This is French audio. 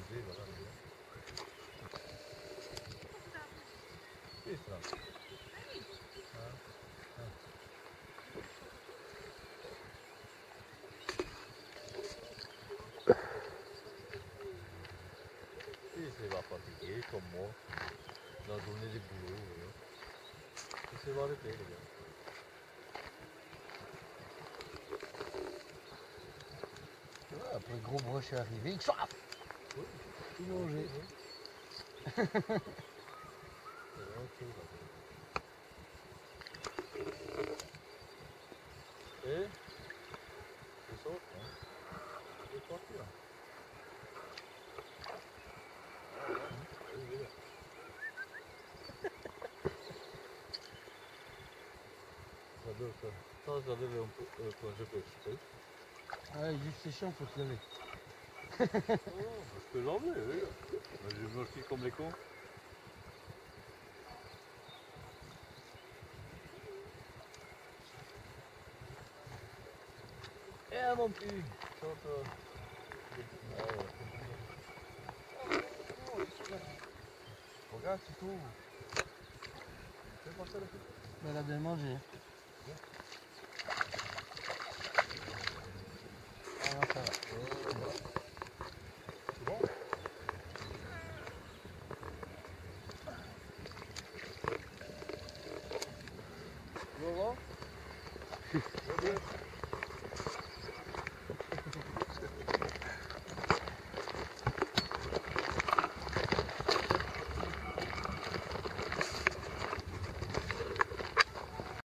bouger, voilà. Qu'est-ce que c'est là? Et c'est va fatiguer comme moi. La journée du boulot. Et c'est va arrêter, les gars. Ouais, après le gros broche est arrivé, il soif. Oui. Tout manger. C'est autre chose. Et c'est ça, hein. C'est parti là. Oui, oui. J'adore ça. Ça, j'adore un peu quand je pêche. Ouais, juste c'est chiant, faut se lever. Oh, je peux l'enlever, oui. Mais je me suis comme les cons. Eh mon petit, chante. Ah ouais. Oh, ils sont là. Regarde, c'est tout. Fais passer la petite. Elle a bien mangé. Ah non, ça va. C'est bon? Tu vas voir?